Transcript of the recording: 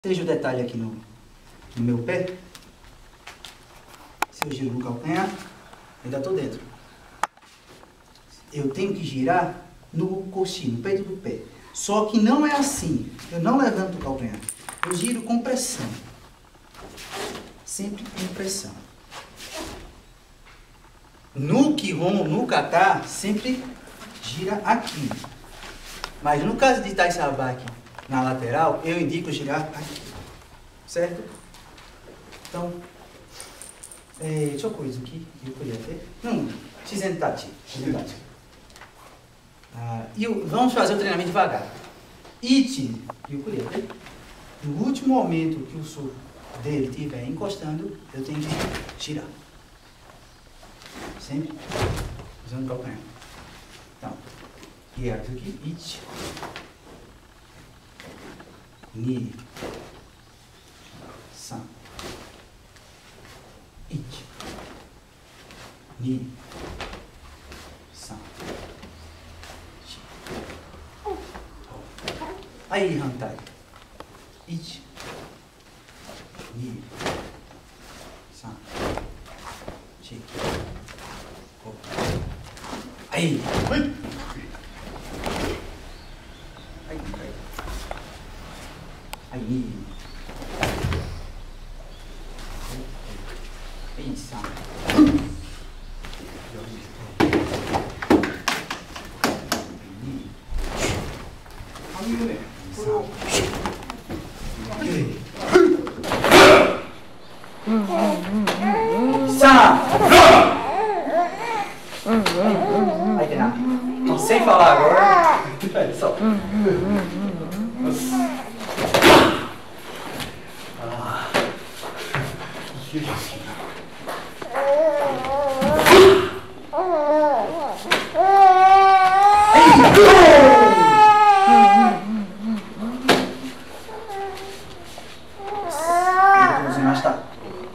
Veja o detalhe aqui no meu pé. Se eu giro no calcanhar, ainda estou dentro. Eu tenho que girar no coxinho, no peito do pé. Só que não é assim. Eu não levanto o calcanhar. Eu giro com pressão. Sempre com pressão. No Kihon, no kata, sempre gira aqui. Mas no caso de Tai Sabaki na lateral, eu indico girar aqui. Certo? Então, deixa eu coisa aqui. Eu podia ter. Não, Shizentachi. E vamos fazer o treinamento devagar. Ichi, eu podia ter. No último momento que o soco dele estiver encostando, eu tenho que girar. Sempre usando o calcanhar. Então, hierarquia aqui, ichi, ni, san, ichi, ni, san, shi. Aí, hantai. Ichi, ni, san, shi. Aí. Aí. Isso. Aí tem nada. Então, sem falar agora. É só. Hey!